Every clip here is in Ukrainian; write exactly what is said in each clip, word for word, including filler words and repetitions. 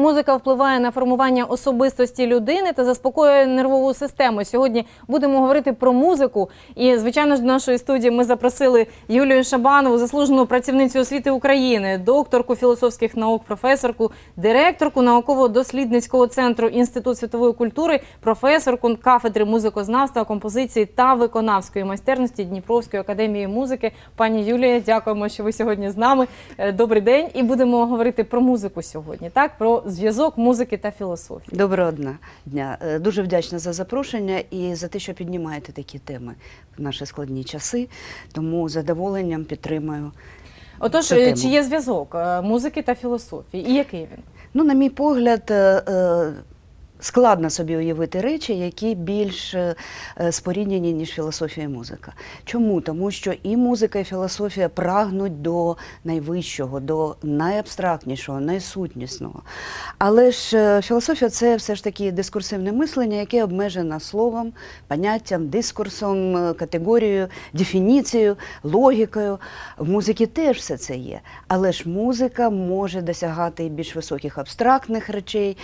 музика впливає на формування особистості людини та заспокоює нервову систему. Сьогодні будемо говорити про музику. І, звичайно ж, до нашої студії ми запросили Юлію Шабанову, заслужену працівницю освіти України, докторку філософських наук, професорку, директорку науково-дослідницького центру Інститут світової культури, професорку кафедри музикознавства, композиції та виконавської майстерності Дніпровської академії музики. Пані Юлія, дякуємо, що ви сьогодні з нами. Добрий день. І будемо говорити про музику сьогодні, так? Про зв'язок музики та філософії. Доброго дня. Дуже вдячна за запрошення і за те, що піднімаєте такі теми в наші складні часи. Тому з задоволенням підтримую. Отож, цю тему. Чи є зв'язок музики та філософії? І який він? Ну, на мій погляд, складно собі уявити речі, які більш споріднені, ніж філософія і музика. Чому? Тому що і музика, і філософія прагнуть до найвищого, до найабстрактнішого, найсутнісного. Але ж філософія – це все ж таки дискурсивне мислення, яке обмежено словом, поняттям, дискурсом, категорією, дефініцією, логікою. В музиці теж все це є. Але ж музика може досягати і більш високих абстрактних речей,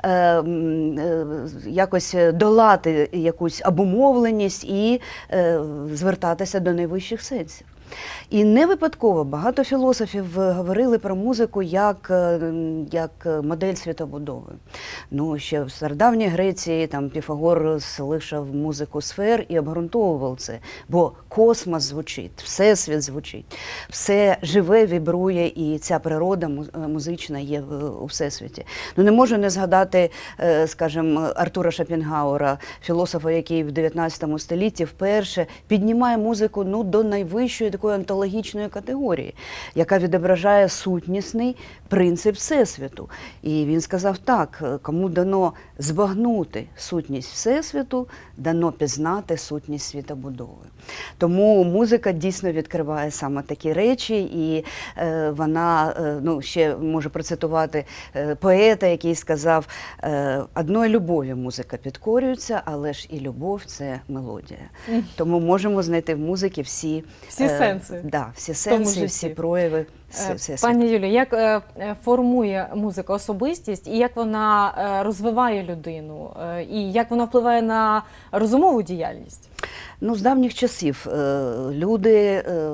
якось долати якусь обумовленість і е, звертатися до найвищих сенсів. І не випадково багато філософів говорили про музику як, як модель світобудови. Ну, ще в стародавній Греції там Піфагор слухав музику сфер і обґрунтовував це, бо космос звучить, всесвіт звучить, все живе, вібрує, і ця природа музична є у всесвіті. Ну, не можу не згадати, скажімо, Артура Шопенгауера, філософа, який в дев'ятнадцятому столітті вперше піднімає музику ну, до найвищої такої онтологічної категорії, яка відображає сутнісний принцип Всесвіту. І він сказав так: кому дано збагнути сутність Всесвіту, дано пізнати сутність світобудови. Тому музика дійсно відкриває саме такі речі, і е, вона, е, ну, ще можу процитувати е, поета, який сказав: е, одної любові музика підкорюється, але ж і любов – це мелодія. Mm. Тому можемо знайти в музиці всі, всі е, сенси, да, всі, сенси, всі прояви. Все, Пані Юлі, як е, формує музика особистість і як вона е, розвиває людину, е, і як вона впливає на розумову діяльність? Ну, з давніх часів е, люди е,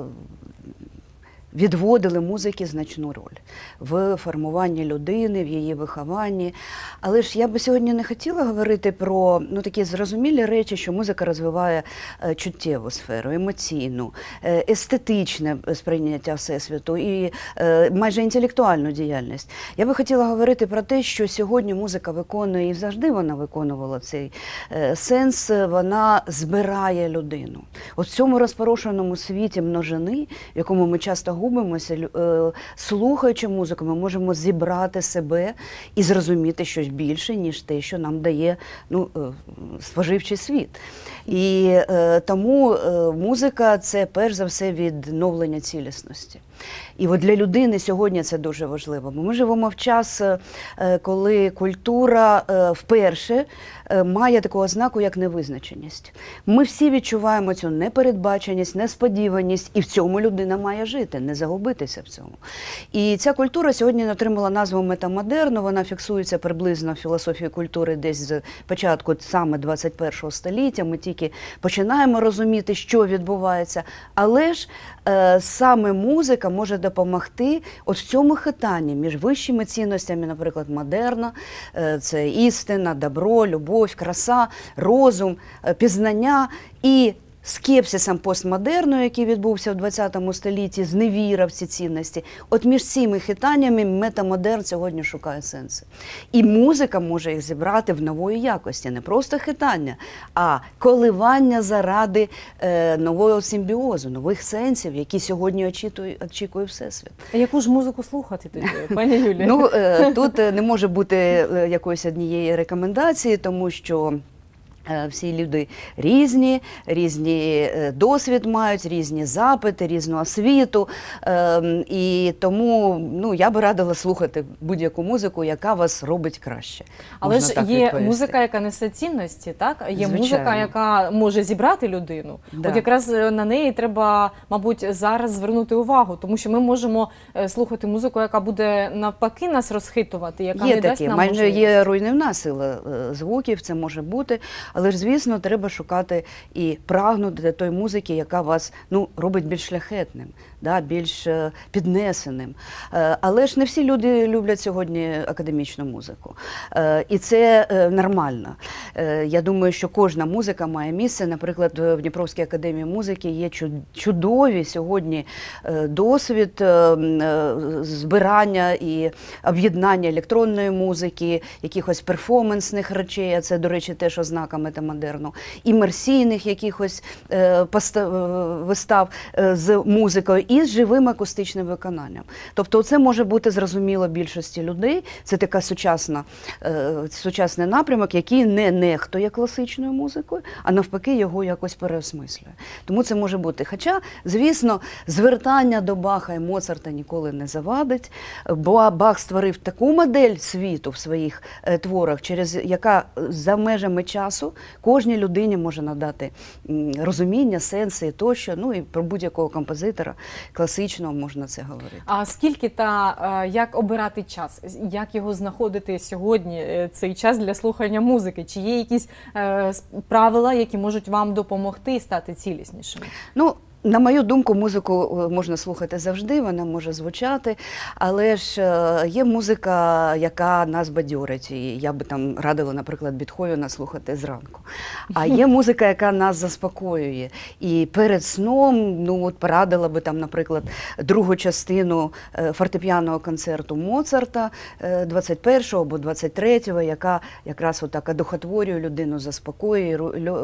відводили музики значну роль в формуванні людини, в її вихованні. Але ж я би сьогодні не хотіла говорити про ну, такі зрозумілі речі, що музика розвиває е, чуттєву сферу, емоційну, е, естетичне сприйняття Всесвіту і е, майже інтелектуальну діяльність. Я би хотіла говорити про те, що сьогодні музика виконує, і завжди вона виконувала цей е, сенс, вона збирає людину. От в цьому розпорошеному світі множини, в якому ми часто губимося, е, слухаючи музику, ми можемо зібрати себе і зрозуміти щось більше, ніж те, що нам дає ну, е, споживчий світ. І е, тому е, музика – це перш за все відновлення цілісності. І от для людини сьогодні це дуже важливо. Бо ми живемо в час, коли культура вперше має таку ознаку, як невизначеність. Ми всі відчуваємо цю непередбаченість, несподіваність, і в цьому людина має жити, не загубитися в цьому. І ця культура сьогодні отримала назву метамодерну, вона фіксується приблизно в філософії культури десь з початку саме двадцять першого століття. Ми тільки починаємо розуміти, що відбувається. Але ж е, саме музика може допомогти от в цьому хитанні між вищими цінностями, наприклад, модерна, це істина, добро, любов, краса, розум, пізнання і скепсисом постмодерну, який відбувся в двадцятому столітті, зневірав ці цінності. От між цими хитаннями метамодерн сьогодні шукає сенси. І музика може їх зібрати в нової якості. Не просто хитання, а коливання заради е, нового симбіозу, нових сенсів, які сьогодні очікує, очікує Всесвіт. А яку ж музику слухати тоді, пані Юлія? Ну, е, тут не може бути якоїсь однієї рекомендації, тому що Всі люди різні, різні досвід мають, різні запити, різну освіту. І тому ну, я би радила слухати будь-яку музику, яка вас робить краще. Але ж є відповісти. Музика, яка несе цінності, так? Є Звичайно. Музика, яка може зібрати людину. Да. От якраз на неї треба, мабуть, зараз звернути увагу, тому що ми можемо слухати музику, яка буде навпаки нас розхитувати, яка є не такі. дасть нам Майже можливість. Є руйнівна сила звуків, це може бути. Але ж, звісно, треба шукати і прагнути до тої музики, яка вас ну, робить більш шляхетним, да, більш піднесеним. Але ж не всі люди люблять сьогодні академічну музику. І це нормально. Я думаю, що кожна музика має місце. Наприклад, в Дніпровській академії музики є чудові сьогодні досвід збирання і об'єднання електронної музики, якихось перформансних речей, а це, до речі, теж ознака метамодерну, імерсійних якихось вистав з музикою і з живим акустичним виконанням. Тобто це може бути зрозуміло більшості людей, це така сучасна, сучасний напрямок, який не нехтує класичною музикою, а навпаки його якось переосмислює. Тому це може бути. Хоча, звісно, звертання до Баха і Моцарта ніколи не завадить, бо Бах створив таку модель світу в своїх творах, через яка за межами часу кожній людині може надати розуміння, сенси тощо, ну і про будь-якого композитора класичного можна це говорити. А скільки та як обирати час? Як його знаходити сьогодні, цей час для слухання музики? Чи є якісь е, правила, які можуть вам допомогти стати ціліснішими? Ну, на мою думку, музику можна слухати завжди, вона може звучати, але ж є музика, яка нас бадьорить, і я би там радила, наприклад, Бетховена слухати зранку. А є музика, яка нас заспокоює. І перед сном, ну от порадила би там, наприклад, другу частину фортепіаного концерту Моцарта двадцять першого або двадцять третього, яка якраз отак одухотворює людину, заспокоює,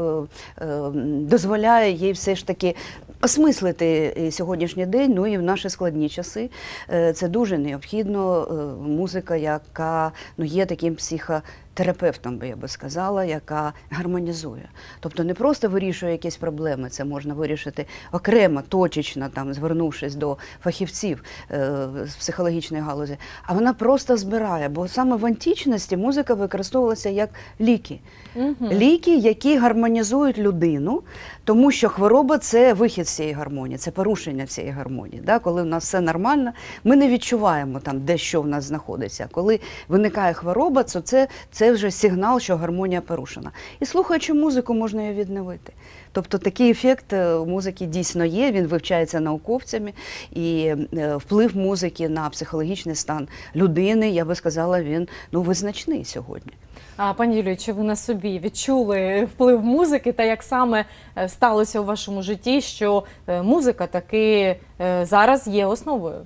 дозволяє їй все ж таки осмислити сьогоднішній день, ну і в наші складні часи. Це дуже необхідно. Музика, яка ну, є таким психотерапевтом, би я би сказала, яка гармонізує. Тобто не просто вирішує якісь проблеми, це можна вирішити окремо, точечно, там, звернувшись до фахівців з психологічної галузі, а вона просто збирає, бо саме в античності музика використовувалася як ліки. Угу. Ліки, які гармонізують людину, тому що хвороба – це вихід з цієї гармонії, це порушення цієї гармонії. Да? Коли в нас все нормально, ми не відчуваємо, там, де що в нас знаходиться. Коли виникає хвороба, то це, це вже сигнал, що гармонія порушена. І слухаючи музику, можна її відновити. Тобто такий ефект у музики дійсно є, він вивчається науковцями, і вплив музики на психологічний стан людини, я би сказала, він ну, визначний сьогодні. А, пані Юлію, чи ви на собі відчули вплив музики та як саме сталося у вашому житті, що музика таки зараз є основою?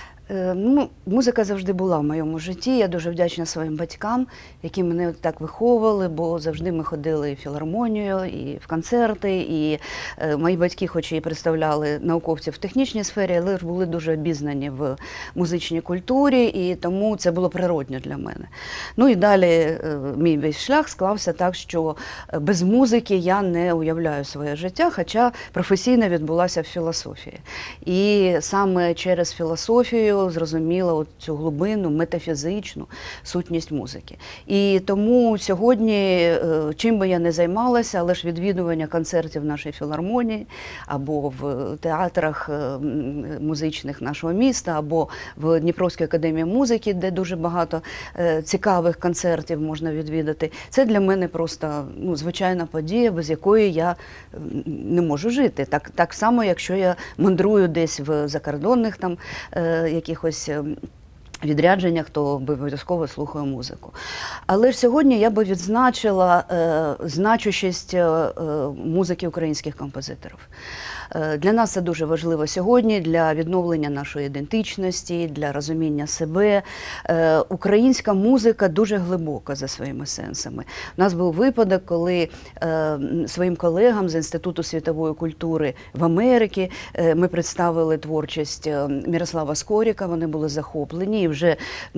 Ну, музика завжди була в моєму житті. Я дуже вдячна своїм батькам, які мене так виховували, бо завжди ми ходили і в філармонію, і в концерти. І мої батьки, хоч і представляли науковців в технічній сфері, але ж були дуже обізнані в музичній культурі, і тому це було природньо для мене. Ну і далі мій весь шлях склався так, що без музики я не уявляю своє життя, хоча професійно відбулася в філософії. І саме через філософію зрозуміла цю глибину, метафізичну сутність музики. І тому сьогодні, чим би я не займалася, але ж відвідування концертів нашої філармонії, або в театрах музичних нашого міста, або в Дніпровській академії музики, де дуже багато цікавих концертів можна відвідати, це для мене просто ну, звичайна подія, без якої я не можу жити. Так, так само, якщо я мандрую десь в закордонних там якихось відрядженнях, то обов'язково слухаю музику. Але ж сьогодні я би відзначила е, значущість е, музики українських композиторів. Е, для нас це дуже важливо сьогодні, для відновлення нашої ідентичності, для розуміння себе. Е, українська музика дуже глибока за своїми сенсами. У нас був випадок, коли е, своїм колегам з Інституту світової культури в Америці е, ми представили творчість Мірослава Скорика, вони були захоплені. І вже ну,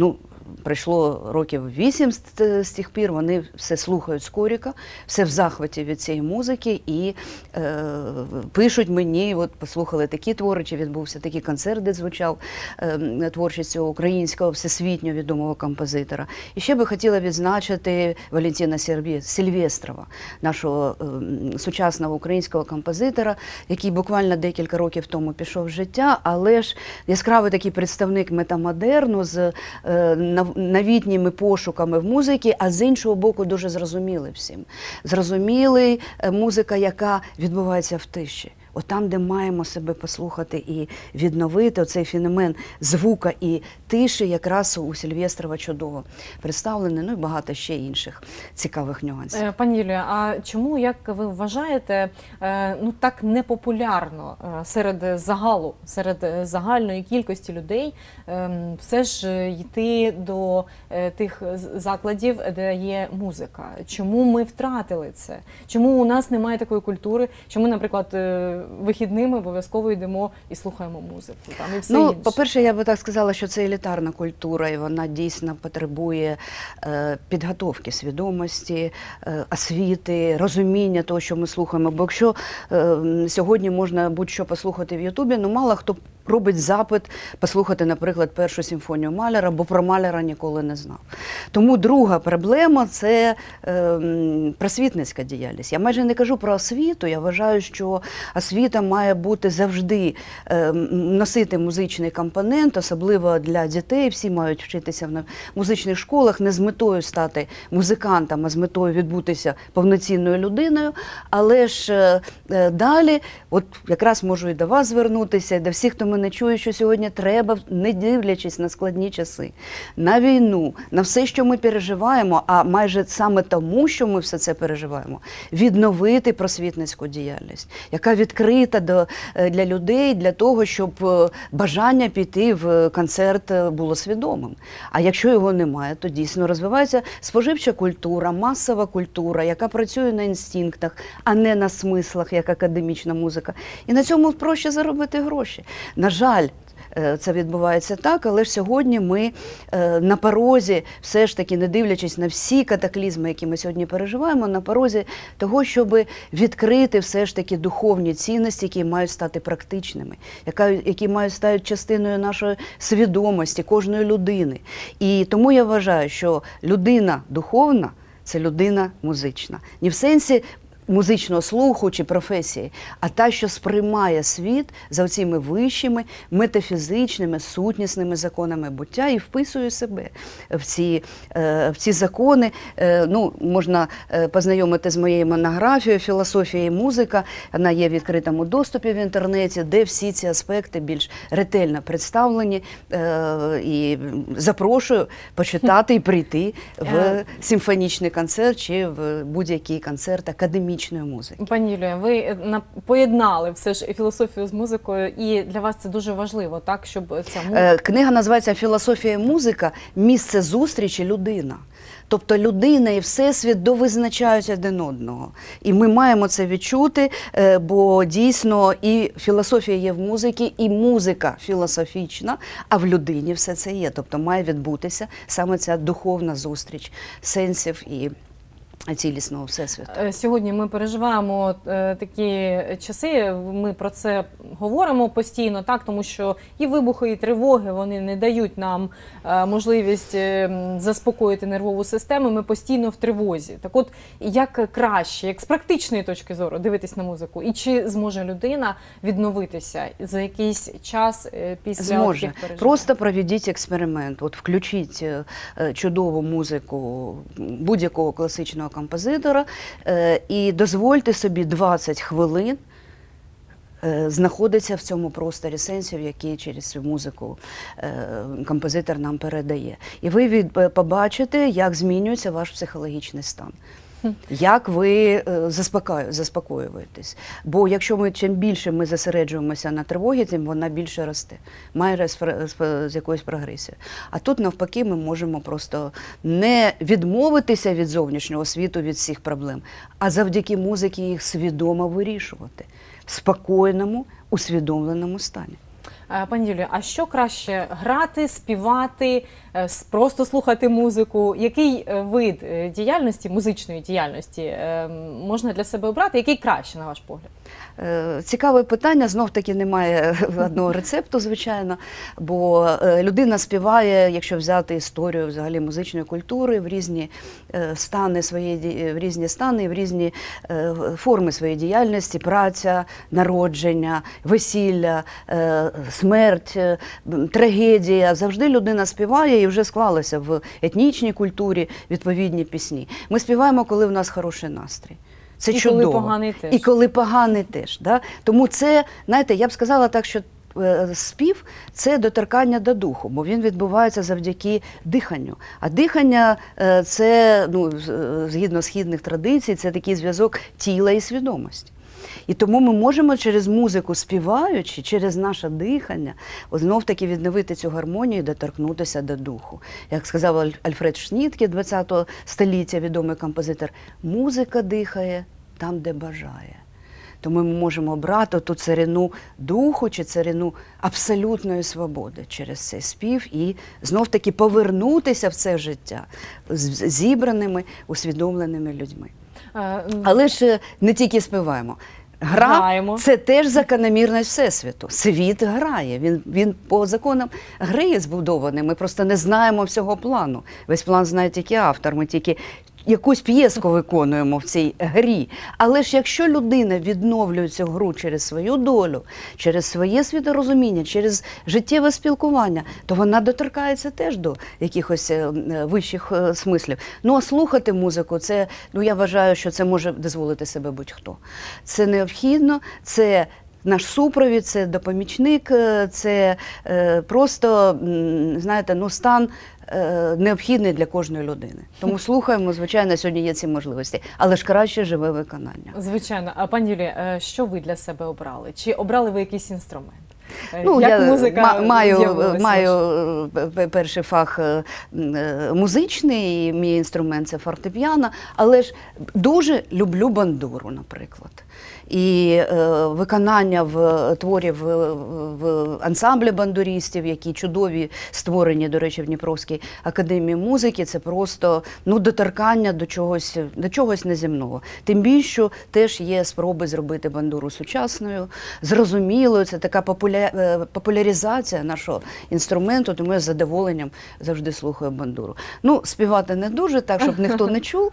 пройшло років вісім з, з тих пір, вони все слухають Скорика, все в захваті від цієї музики і е, пишуть мені, от послухали такі твори, чи відбувся такий концерт, де звучав е, творчість цього українського всесвітньо відомого композитора. І ще би хотіла відзначити Валентина Сильвестрова, нашого е, сучасного українського композитора, який буквально декілька років тому пішов в життя, але ж яскравий такий представник метамодерну з е, новітніми пошуками в музиці, а з іншого боку дуже зрозумілий всім. Зрозумілий е, музика, яка відбувається в тиші. От там, де маємо себе послухати і відновити оцей феномен звука і тиші, якраз у Сильвестрова чудово представлений, ну і багато ще інших цікавих нюансів. Пані Юлія, а чому, як ви вважаєте, ну так непопулярно серед загалу, серед загальної кількості людей все ж йти до тих закладів, де є музика? Чому ми втратили це? Чому у нас немає такої культури? Чому, наприклад, вихідними обов'язково йдемо і слухаємо музику? Там, і все ну, інше? По-перше, я би так сказала, що це елітарна культура, і вона дійсно потребує е, підготовки свідомості, е, освіти, розуміння того, що ми слухаємо. Бо якщо е, сьогодні можна будь-що послухати в Ютубі, ну мало хто робить запит послухати, наприклад, першу симфонію Маляра, бо про Маляра ніколи не знав. Тому друга проблема – це е, просвітницька діяльність. Я майже не кажу про освіту, я вважаю, що освіта має бути завжди, е, носити музичний компонент, особливо для дітей. Всі мають вчитися в музичних школах не з метою стати музикантом, а з метою відбутися повноцінною людиною. Але ж е, далі, от якраз можу і до вас звернутися, і до всіх, хто мене чує, що сьогодні треба, не дивлячись на складні часи, на війну, на все, що ми переживаємо, а майже саме тому, що ми все це переживаємо, відновити просвітницьку діяльність, яка відкрита до, для людей, для того, щоб бажання піти в концерт було свідомим. А якщо його немає, то дійсно розвивається споживча культура, масова культура, яка працює на інстинктах, а не на смислах, як академічна музика. І на цьому проще заробити гроші. На жаль, це відбувається так, але ж сьогодні ми на порозі, все ж таки, не дивлячись на всі катаклізми, які ми сьогодні переживаємо, на порозі того, щоб відкрити все ж таки духовні цінності, які мають стати практичними, які мають стати частиною нашої свідомості, кожної людини. І тому я вважаю, що людина духовна – це людина музична. Не в сенсі музичного слуху чи професії, а та, що сприймає світ за цими вищими метафізичними, сутнісними законами буття і вписує себе в ці, в ці закони. Ну, можна познайомити з моєю монографією «Філософія і музика». Вона є в відкритому доступі в інтернеті, де всі ці аспекти більш ретельно представлені. І запрошую почитати і прийти в симфонічний концерт чи в будь-який концерт академічний. Музики. Пані Юлія, ви поєднали все ж філософію з музикою, і для вас це дуже важливо, так, щоб ця музика... Книга називається «Філософія і музика. Місце зустрічі людина». Тобто людина і всесвіт довизначають один одного. І ми маємо це відчути, бо дійсно і філософія є в музиці, і музика філософічна, а в людині все це є. Тобто має відбутися саме ця духовна зустріч сенсів і цілісного всесвіту. Сьогодні ми переживаємо е, такі часи, ми про це говоримо постійно, так, тому що і вибухи, і тривоги, вони не дають нам е, можливість е, заспокоїти нервову систему, ми постійно в тривозі. Так от, як краще, як з практичної точки зору дивитись на музику, і чи зможе людина відновитися за якийсь час е, після зможе. таких переживань? Просто проведіть експеримент, от включіть е, чудову музику будь-якого класичного композитора і дозвольте собі двадцять хвилин знаходиться в цьому просторі сенсів, які через цю музику композитор нам передає. І ви побачите, як змінюється ваш психологічний стан. Як ви заспокоюєтесь. Бо якщо ми чим більше ми зосереджуємося на тривогі, тим вона більше росте, має з якоюсь прогресією. А тут навпаки ми можемо просто не відмовитися від зовнішнього світу, від всіх проблем, а завдяки музиці їх свідомо вирішувати в спокійному, усвідомленому стані. Е, Пані Юлію, а що краще грати, співати, е, с- просто слухати музику? Який е, вид е, діяльності, музичної діяльності е, можна для себе обрати? Який краще, на ваш погляд? Е, Цікаве питання, знов-таки немає одного рецепту, звичайно, бо е, людина співає, якщо взяти історію взагалі музичної культури, в різні е, стани своєї ді- в різні стани, в різні е, форми своєї діяльності, праця, народження, весілля, е, смерть, е, м, трагедія. Завжди людина співає і вже склалася в етнічній культурі відповідні пісні. Ми співаємо, коли в нас хороший настрій. Це І чудово. коли поганий теж. І коли поганий теж. Да? Тому це, знаєте, я б сказала так, що е, спів – це доторкання до духу, бо він відбувається завдяки диханню. А дихання е, – це, ну, з- е, згідно східних традицій, це такий зв'язок тіла і свідомості. І тому ми можемо через музику співаючи, через наше дихання, знов-таки відновити цю гармонію і доторкнутися до духу. Як сказав Аль- Альфред Шнітке, ХХ століття, відомий композитор, музика дихає там, де бажає. Тому ми можемо обрати ту царину духу чи царину абсолютної свободи через цей спів і знов-таки повернутися в це життя з зібраними, усвідомленими людьми. Е, м, Але ж е, не тільки співаємо. Гра Граємо. – це теж закономірність Всесвіту. Світ грає, він, він по законам гри є збудований, ми просто не знаємо всього плану. Весь план знає тільки автор, ми тільки якусь п'єску виконуємо в цій грі. Але ж якщо людина відновлює цю гру через свою долю, через своє світорозуміння, через життєве спілкування, то вона доторкається теж до якихось е, е, вищих е, смислів. Ну, а слухати музику, це, ну, я вважаю, що це може дозволити себе будь-хто. Це необхідно, це наш супровід, це допомічник, е, це е, просто, м, знаєте, ну, стан е, необхідний для кожної людини. Тому слухаємо, звичайно, сьогодні є ці можливості. Але ж краще живе виконання. Звичайно. А пані Юлія, е, що ви для себе обрали? Чи обрали ви якийсь інструмент? Е, Ну, Як я музика ма- маю, з'явилася маю ваша? е, пе- перший фах е, е, музичний, і мій інструмент – це фортепіано, але ж дуже люблю бандуру, наприклад. І е, виконання в творів в, в ансамблі бандурістів, які чудові створені, до речі, в Дніпровській академії музики, це просто, ну, доторкання до чогось, до чогось неземного. Тим більше, що теж є спроби зробити бандуру сучасною, зрозумілою. Це така популя... е, популяризація нашого інструменту, тому я з задоволенням завжди слухаю бандуру. Ну, співати не дуже, так, щоб ніхто не чув,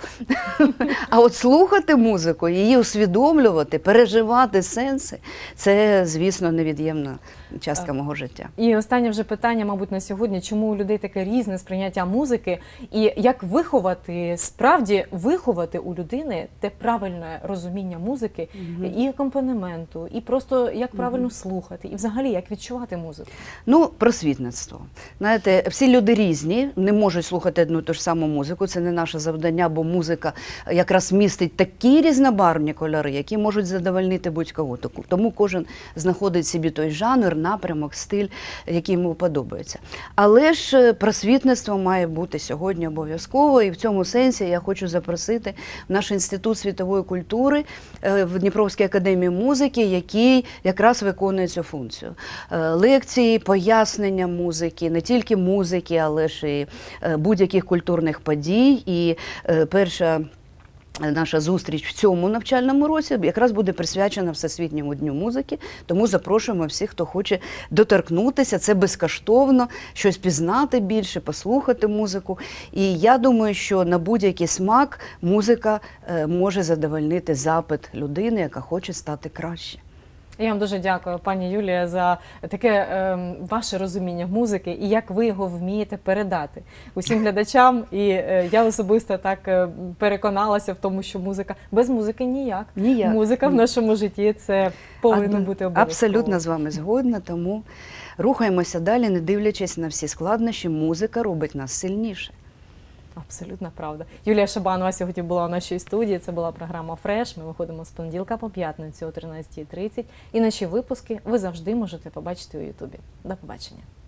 а от слухати музику, її усвідомлювати, переживати сенси – це, звісно, невід'ємна частка мого життя. І останнє вже питання, мабуть, на сьогодні. Чому у людей таке різне сприйняття музики? І як виховати, справді виховати у людини те правильне розуміння музики, і акомпанементу, і просто як правильно слухати, і взагалі як відчувати музику? Ну, просвітництво. Знаєте, всі люди різні, не можуть слухати одну і ту ж саму музику. Це не наше завдання, бо музика якраз містить такі різнобарвні кольори, які можуть задовольнити будь-кого. Тому кожен знаходить собі той жанр, напрямок, стиль, який йому подобається. Але ж просвітництво має бути сьогодні обов'язково, і в цьому сенсі я хочу запросити в наш Інститут світової культури в Дніпровській академії музики, який якраз виконує цю функцію. Лекції, пояснення музики, не тільки музики, але ж і будь-яких культурних подій. І перша наша зустріч в цьому навчальному році якраз буде присвячена Всесвітньому дню музики, тому запрошуємо всіх, хто хоче доторкнутися. Це безкоштовно, щось пізнати більше, послухати музику. І я думаю, що на будь-який смак музика може задовольнити запит людини, яка хоче стати краще. Я вам дуже дякую, пані Юлія, за таке е, ваше розуміння музики і як ви його вмієте передати усім глядачам. І е, я особисто так е, переконалася в тому, що музика без музики ніяк. Ніяк. Музика в нашому житті це повинно бути обов'язково. Абсолютно з вами згодна, тому рухаємося далі, не дивлячись на всі складнощі. Музика робить нас сильніше. Абсолютно правда. Юлія Шабанова сьогодні була у нашій студії. Це була програма «Фреш». Ми виходимо з понеділка по п'ятницю о тринадцятій тридцять. І наші випуски ви завжди можете побачити у Ютубі. До побачення.